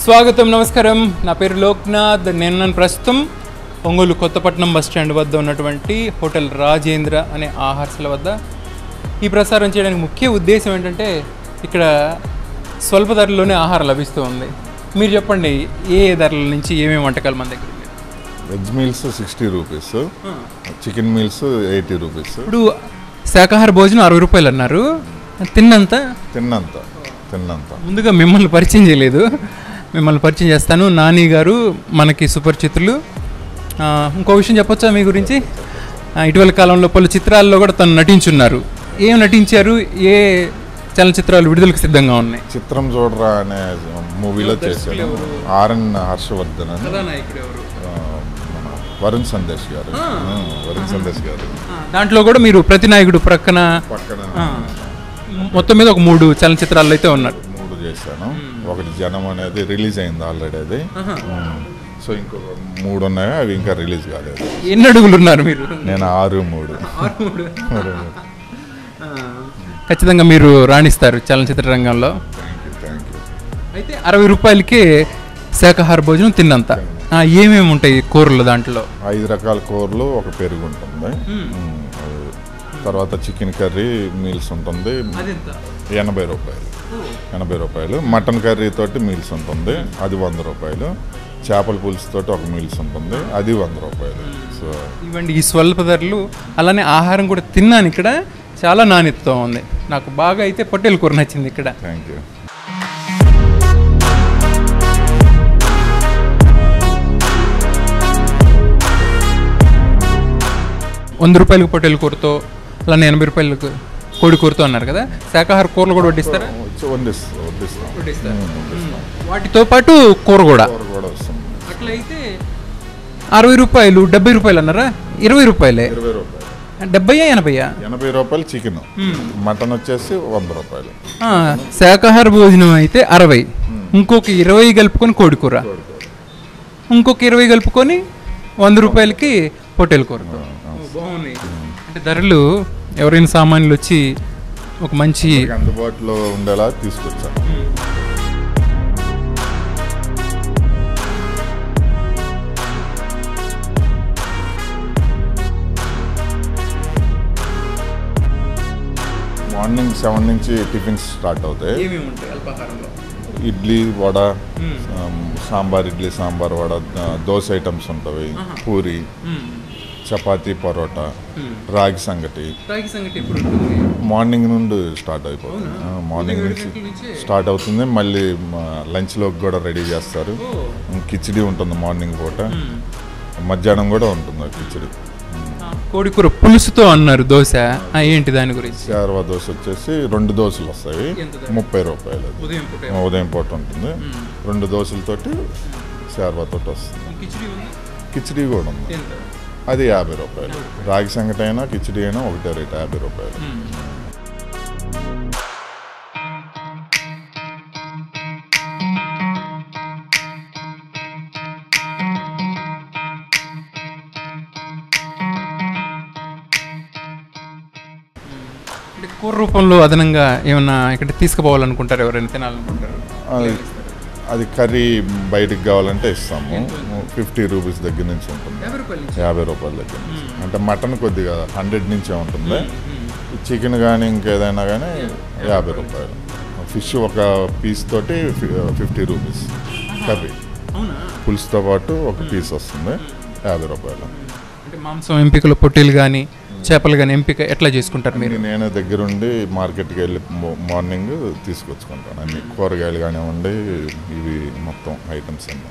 స్వాగతం, నమస్కారం. నా పేరు లోక్నాథ్. నేను ప్రస్తుతం ఒంగోలు కొత్తపట్నం బస్ స్టాండ్ వద్ద ఉన్నటువంటి హోటల్ రాజేంద్ర అనే ఆహార్సల వద్ద ఈ ప్రసారం చేయడానికి ముఖ్య ఉద్దేశం ఏంటంటే ఇక్కడ స్వల్ప ధరలోనే ఆహారం లభిస్తూ ఉంది. మీరు చెప్పండి, ఏ ధరల నుంచి ఏమేమి వంటకాలు మన దగ్గర ఉన్నాయి? Veg meals 60 rupees, chicken meals 80 rupees. ఇప్పుడు శాకాహార భోజనం 60 రూపాయలు అన్నారు. తిన్నంత ముందుగా మిమ్మల్ని పరిచయం చేయలేదు, మిమ్మల్ని పరిచయం చేస్తాను. నాని గారు మనకి సుపరిచితులు. ఇంకో విషయం చెప్పొచ్చా మీ గురించి? ఇటీవల కాలంలో పలు చిత్రాల్లో కూడా తను నటించున్నారు. ఏం నటించారు? ఏ చలనచిత్రాలు విడుదలకు సిద్ధంగా ఉన్నాయి? చిత్రం చూడరా అనే మూవీలో చేశాను. ఆర్ఎన్ హర్షవర్ధన్ అని, వరుణ్ సందేశ్ గారు. దాంట్లో కూడా మీరు ప్రతినాయకుడు పక్కన మొత్తం మీద ఒక 3 చలనచిత్రాల్లో అయితే ఉన్నారు. 3 చేశాను. ఒకటి జనం అనేది రిలీజ్ అయింది ఆల్రెడీ, అది. సో ఇంకొక 3 ఉన్నాయి, అవి ఇంకా రిలీజ్ కాలేదు. ఎన్ని అడుగులు ఉన్నారు మీరు? నేను 6'3". ఖచ్చితంగా మీరు రాణిస్తారు చలనచిత్ర రంగంలో. Thank you. అయితే 60 రూపాయలకి శాకాహార భోజనం తిన్నంత. ఏమేమి ఉంటాయి కూరలు? దాంట్లో 5 రకాల కూరలు, ఒక పెరుగు ఉంటుంది. తర్వాత చికెన్ కర్రీ మీల్స్ ఉంటుంది, 80 రూపాయలు. మటన్ కర్రీ తోటి మీల్స్ ఉంటుంది, అది 100 రూపాయలు. చేపల పులుసు తోటి ఒక మీల్స్ ఉంటుంది, అది 100 రూపాయలు. సో ఇవ్వండి ఈ స్వల్ప ధరలు. అలానే ఆహారం కూడా తిన్నాను ఇక్కడ, చాలా నాణ్యతతో ఉంది. నాకు బాగా అయితే పొట్టేలు కూర నచ్చింది ఇక్కడ. Thank you. ₹100 పొట్టేలు కూరతో, అలానే 80 రూపాయలకు కోడి కూరతో అన్నారు కదా. శాకాహార కూరలు కూడా వడ్డిస్తారా? వడ్డిస్తాం. వాటితో పాటు కూర కూడా వస్తుంది. అట్లయితే 60 రూపాయలు, 70 రూపాయలు అన్నారా? 20 రూపాయలే. 70 80 రూపాయలు చికెన్. మటన్ వచ్చేసి 100 రూపాయలు. శాకాహార భోజనం అయితే 60, ఇంకొక 20 కలుపుకొని కోడి కూర, ఇంకొక 20 కలుపుకొని 100 రూపాయలకి పొట్టేలు కూర. బాగున్నాయి. అంటే ధరలు ఎవరైనా సామాన్యులు వచ్చి ఒక మంచి అందుబాటులో ఉండేలా తీసుకొచ్చాను. మార్నింగ్ 7 నుంచి టిఫిన్స్ స్టార్ట్ అవుతాయి. ఇడ్లీ, వడ, సాంబార్, ఇడ్లీ, సాంబార్, వడ, దోశ ఐటమ్స్ ఉంటాయి, పూరి, చపాతీ, పరోటా, రాగి సంగటి. మార్నింగ్ నుండి స్టార్ట్ అయిపోతుంది. మార్నింగ్ నుంచి స్టార్ట్ అవుతుంది. మళ్ళీ లంచ్లోకి కూడా రెడీ చేస్తారు. కిచిడి ఉంటుంది మార్నింగ్ పూట, మధ్యాహ్నం కూడా ఉంటుంది కిచిడి. కోడికూర పులుసుతో అన్నారు. దోశ ఏంటి దాని గురించి? శార్వా దోశ వచ్చేసి 2 దోశలు వస్తాయి, 30 రూపాయలు. ఉదయం పూట ఉంటుంది. 2 దోశలతోటి శార్వా తోటి వస్తుంది. కిచిడి కూడా ఉంది, అది 50 రూపాయలు. రాగి సంగటి అయినా కిచిడి అయినా ఒకటే రేట్, 50 రూపాయలు. కూర రూపంలో అదనంగా ఏమన్నా ఇక్కడ తీసుకుపోవాలనుకుంటారు? ఎవరైనా తినాలనుకుంటారు? అది కర్రీ బయటకు కావాలంటే ఇస్తాము. 50 రూపీస్ దగ్గర నుంచి ఉంటుంది, 50 రూపాయల దగ్గర నుంచి. అంటే మటన్ కొద్దిగా 100 నుంచే ఉంటుంది. చికెన్ కానీ ఇంకేదైనా కానీ 50 రూపాయలు. ఫిష్ ఒక పీస్ తోటి 50 రూపీస్. కర్రీ పులుసుతో పాటు ఒక పీస్ వస్తుంది, 50 రూపాయలు. అంటే మాంసం ఎంపికలో పొట్టేలు కానీ చేపలు కానీ ఎంపిక ఎట్లా చేసుకుంటారు మీరు? నేను దగ్గరుండి మార్కెట్కి వెళ్ళి మార్నింగ్ తీసుకొచ్చుకుంటాను. అన్ని కూరగాయలు కానివ్వండి, ఇవి మొత్తం ఐటమ్స్ అన్నీ.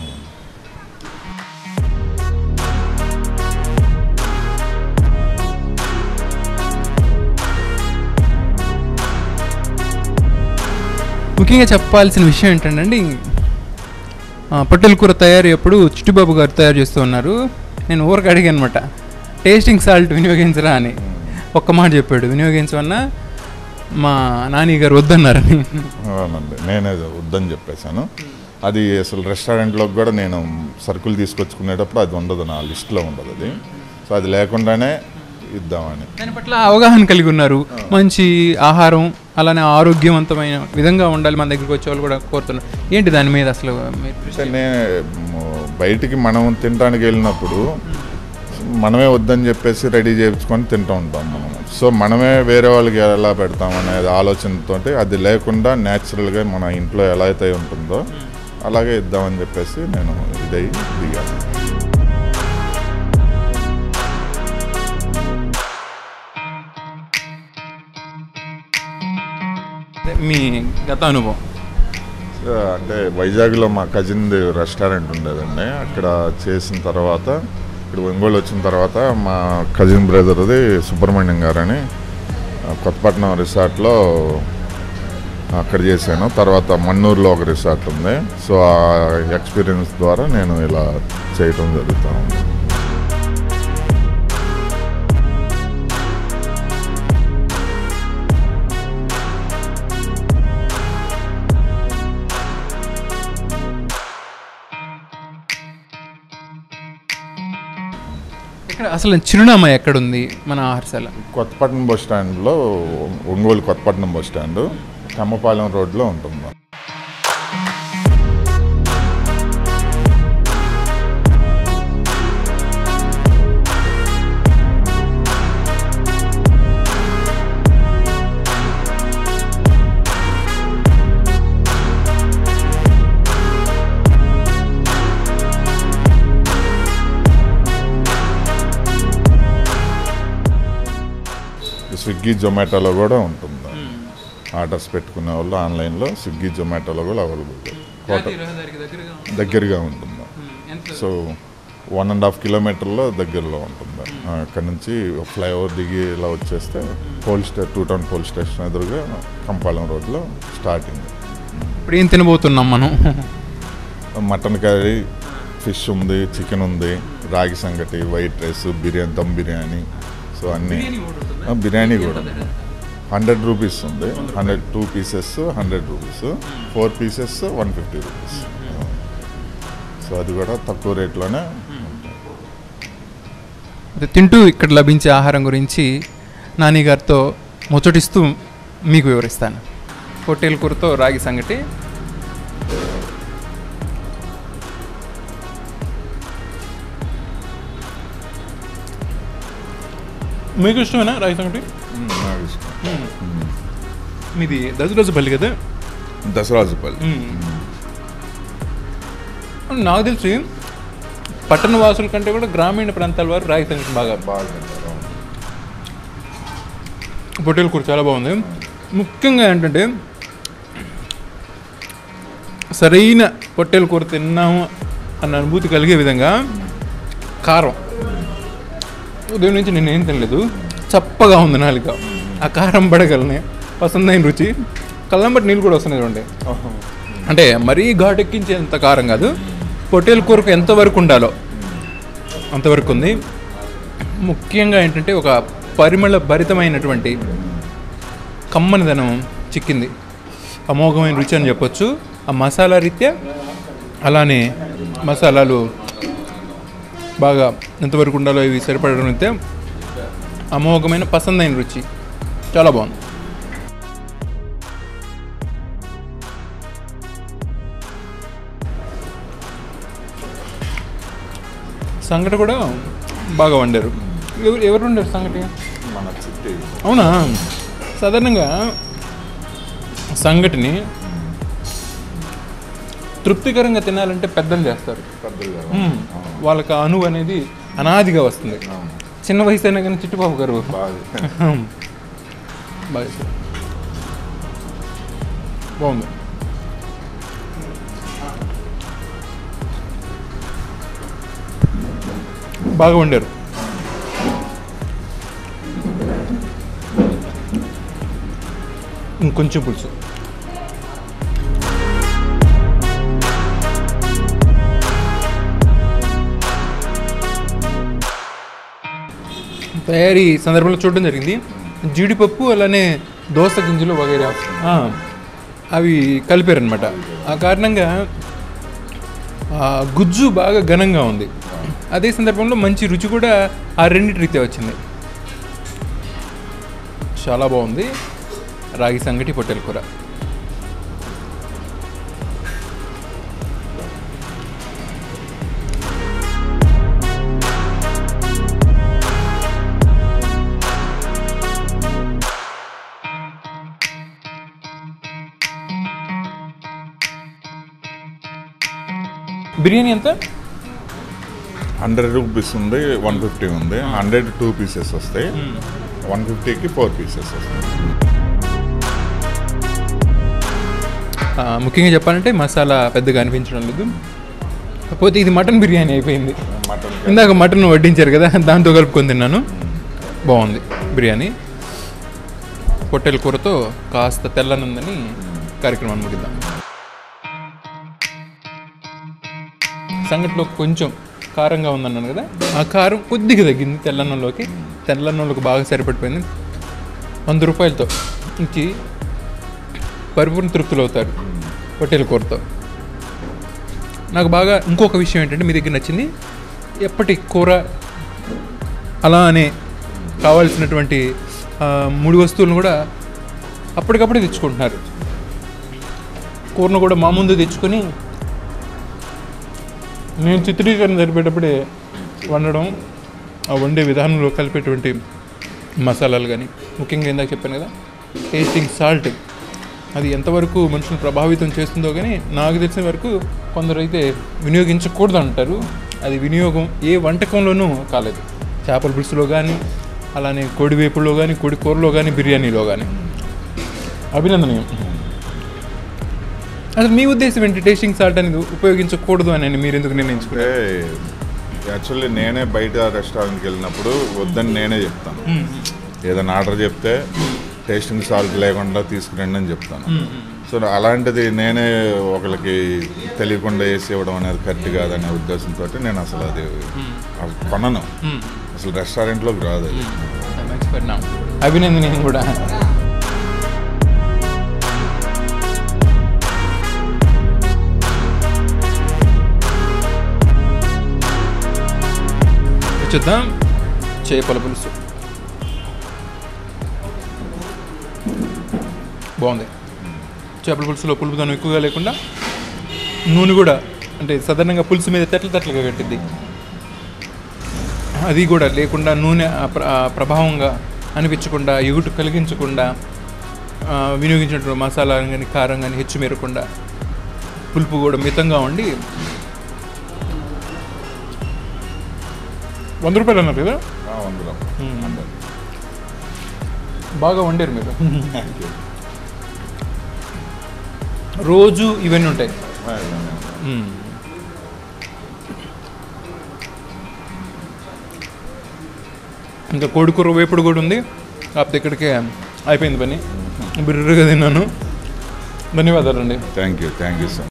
ముఖ్యంగా చెప్పాల్సిన విషయం ఏంటంటే, పొట్టేలు కూర తయారు ఎప్పుడు చిట్టుబాబు గారు తయారు చేస్తూ ఉన్నారు. నేను ఊరికి అడిగాను అనమాట, టేస్టింగ్ సాల్ట్ వినియోగించరా అని. ఒక్క మాట చెప్పాడు, వినియోగించమన్నా మా నాని గారు వద్దన్నారని. అవునండి, నేనే వద్దని చెప్పేశాను. అది అసలు రెస్టారెంట్లోకి కూడా నేను సరుకులు తీసుకొచ్చుకునేటప్పుడు అది ఉండదు, నా లిస్ట్లో ఉండదు అది. సో అది లేకుండానే ఇద్దామని. దాని పట్ల అవగాహన కలిగి ఉన్నారు. మంచి ఆహారం అలానే ఆరోగ్యవంతమైన విధంగా ఉండాలి మన దగ్గరికి వచ్చే వాళ్ళు కూడా కోరుతున్నారు. ఏంటి దాని మీద అసలు బయటికి మనం తినడానికి వెళ్ళినప్పుడు మనమే వద్దని చెప్పేసి రెడీ చేయించుకొని తింటూ ఉంటాం మనం. సో మనమే వేరే వాళ్ళకి ఎలా పెడతాం అనేది ఆలోచనతో అది లేకుండా న్యాచురల్గా మన ఇంట్లో ఎలా అయితే ఉంటుందో అలాగే ఇద్దామని చెప్పేసి నేను ఇదై దిగాను. మీ గత అనుభవం అంటే వైజాగ్లో మా కజిన్ది రెస్టారెంట్ ఉండేదండి. అక్కడ చేసిన తర్వాత ఇక్కడ ఒంగోలు వచ్చిన తర్వాత మా కజిన్ బ్రదర్ది సుబ్రహ్మణ్యం గారని కొత్తపట్నం రిసార్ట్లో అక్కడ చేశాను. తర్వాత మన్నూరులో ఒక రిసార్ట్ ఉంది. సో ఆ ఎక్స్పీరియన్స్ ద్వారా నేను ఇలా చేయటం జరుగుతూ ఉంది. ఇక్కడ అసలు చిరునామా ఎక్కడుంది మన ఆహారశాల? కొత్తపట్నం బస్ స్టాండ్లో, ఒంగోలు కొత్తపట్నం బస్ స్టాండ్ కమ్మపాలెం రోడ్లో ఉంటుంది. స్విగ్గీ జొమాటోలో కూడా ఉంటుంది. ఆర్డర్స్ పెట్టుకునే వాళ్ళు ఆన్లైన్లో స్విగ్గీ జొమాటోలో కూడా అవైలబుల్. దగ్గరగా ఉంటుంది. సో 1.5 కిలోమీటర్లో దగ్గరలో ఉంటుంది. అక్కడ నుంచి ఫ్లైఓవర్ దిగి ఇలా వచ్చేస్తే టూ టౌన్ పోలీస్ స్టేషన్ ఎదురుగా కంపాలెం రోడ్లో స్టార్టింగ్. ఇప్పుడు ఏం తినబోతున్నాం మనం? మటన్ కర్రీ, ఫిష్ ఉంది, చికెన్ ఉంది, ragi sangati, white rice, biryani, dum biryani. So అన్నీ బిర్యానీ కూడా 100 రూపీస్ ఉంది. 2 pieces 100 rupees, 4 pieces 150 rupees. So అది కూడా తక్కువ రేట్లోనే. తింటూ ఇక్కడ లభించే ఆహారం గురించి నాని గారితో ముచ్చటిస్తూ మీకు వివరిస్తాను. పొట్టేలు కూరతో రాగి సంగటి, మీకు ఇష్టమేనా రాగి సంగటి? మీది దసరాజుపల్లి కదా? దసరాజుపల్లి. నాకు తెలిసి పట్టణ వాసుల కంటే కూడా గ్రామీణ ప్రాంతాల వారు రాగి సంగటి బాగా పొట్టేలు కూర చాలా బాగుంది. ముఖ్యంగా ఏంటంటే సరైన పొట్టేలు కూర తిన్నాము అన్న అనుభూతి కలిగే విధంగా కారం. ఉదయం నుంచి నేనేం తినలేదు, చప్పగా ఉంది నాలుక. ఆ కారం పడగలనే పసందైన రుచి. కళ్ళంబట్టి నీళ్ళు కూడా వస్తున్నాయి చూడండి. అంటే మరీ ఘాటెక్కించేంత కారం కాదు, పొట్టేలు కూరకు ఎంతవరకు ఉండాలో అంతవరకు ఉంది. ముఖ్యంగా ఏంటంటే ఒక పరిమళ భరితమైనటువంటి కమ్మనిదనం చిక్కింది. అమోఘమైన రుచి అని చెప్పొచ్చు. ఆ మసాలా రీత్యా, అలానే మసాలాలు బాగా ఎంతవరకు ఉండాలో ఇవి సరిపడడం అయితే అమోఘమైన పసందైన రుచి. చాలా బాగుంది. సంగటి కూడా బాగా వండారు. ఎవరు వండారు సంగటి? అవునా? సాధారణంగా సంగటిని తృప్తికరంగా తినాలంటే పెద్దలు చేస్తారు. వాళ్ళకి అనువు అనేది అనాదిగా వస్తుంది. చిన్న వయసు అయినా కానీ చిట్టుబాబు గారు బాగుంది. బాగా వండారు. ఇంకొంచెం పులుసు. తయారీ సందర్భంలో చూడడం జరిగింది. జీడిపప్పు అలానే దోస గింజలు వగైరా అవి కలిపారనమాట. ఆ కారణంగా గుజ్జు బాగా ఘనంగా ఉంది. అదే సందర్భంలో మంచి రుచి కూడా ఆ రెండింటి రీత్యా వచ్చింది. చాలా బాగుంది. రాగి సంగటి పొట్టెల కూర. బిర్యానీ ఎంత? 100 రూపీస్ ఉంది, 150 ఉంది. 100 2 పీసెస్ వస్తాయి, 150కి 4 పీసెస్ వస్తాయి. ముఖ్యంగా చెప్పాలంటే మసాలా పెద్దగా అనిపించడం లేదు. కాకపోతే ఇది మటన్ బిర్యానీ అయిపోయింది. ఇందాక మటన్ వడ్డించారు కదా, దాంతో కలుపుకొని తిన్నాను. బాగుంది బిర్యానీ. పొట్టెల కూరతో కాస్త తెల్లనుందని కార్యక్రమాన్ని ముగిద్దాం. సంగటిలో కొంచెం కారంగా ఉందన్నాను కదా, ఆ కారం కొద్దిగా తగ్గింది తెల్లన్నంలోకి. తెల్లన్నంలోకి బాగా సరిపడిపోయింది. 100 రూపాయలతో నుంచి పరిపూర్ణ తృప్తులు అవుతారు పొట్టెల కూరతో. నాకు బాగా ఇంకొక విషయం ఏంటంటే, మీ దగ్గర నచ్చింది ఎప్పటి కూర అలా అనే కావాల్సినటువంటి 3 వస్తువులను కూడా అప్పటికప్పుడే తెచ్చుకుంటున్నారు. కూరను కూడా మా ముందు తెచ్చుకొని నేను చిత్రీకరణ జరిపేటప్పుడే వండడం, ఆ వండే విధానంలో కలిపేటువంటి మసాలాలు కానీ, ముఖ్యంగా ఇందాక చెప్పాను కదా టేస్టింగ్ సాల్ట్, అది ఎంతవరకు మనుషులను ప్రభావితం చేస్తుందో కానీ నాకు తెలిసిన వరకు కొందరు అయితే వినియోగించకూడదు అంటారు. అది వినియోగం ఏ వంటకంలోనూ కాలేదు. చేపల పులుసులో కానీ, అలానే కోడి వేపుల్లో కానీ, కోడి కూరలో కానీ, బిర్యానీలో కానీ. అభినందనీయం. అసలు మీ ఉద్దేశం ఏంటి? టేస్టింగ్ సాల్ట్ అనేది ఉపయోగించకూడదు అని మీరు ఎందుకు నిర్ణయించుకుంటే? యాక్చువల్లీ నేనే బయట రెస్టారెంట్కి వెళ్ళినప్పుడు వద్దని నేనే చెప్తాను. ఏదైనా ఆర్డర్ చెప్తే టేస్టింగ్ సాల్ట్ లేకుండా తీసుకురండి అని చెప్తాను. సో అలాంటిది నేనే ఒకరికి తెలియకుండా వేసి ఇవ్వడం అనేది కరెక్ట్ కాదనే ఉద్దేశంతో నేను అసలు అది కొనను. అసలు రెస్టారెంట్లోకి రాదు. అభినందనీయం కూడా. చూద్దాం చేపల పులుసు. బాగుంది. చేపల పులుసులో పులుపుదనం ఎక్కువగా లేకుండా, నూనె కూడా అంటే సాధారణంగా పులుసు మీద తెట్లుగా కట్టింది, అది కూడా లేకుండా, నూనె ప్రభావంగా అనిపించకుండా, ఎగుటు కలిగించకుండా, వినియోగించినటువంటి మసాలా కానీ కారం కానీ హెచ్చు మేరకుండా, పులుపు కూడా మితంగా ఉండి 100 రూపాయలు అన్నారు కదా. బాగా వండారు మీరు. రోజు ఇవన్నీ ఉంటాయి. ఇంకా కోడికూర వేపుడు కూడా ఉంది. కాకపోతే ఇక్కడికే అయిపోయింది పని. బిర్రుగా తిన్నాను. ధన్యవాదాలండి. Thank you so much.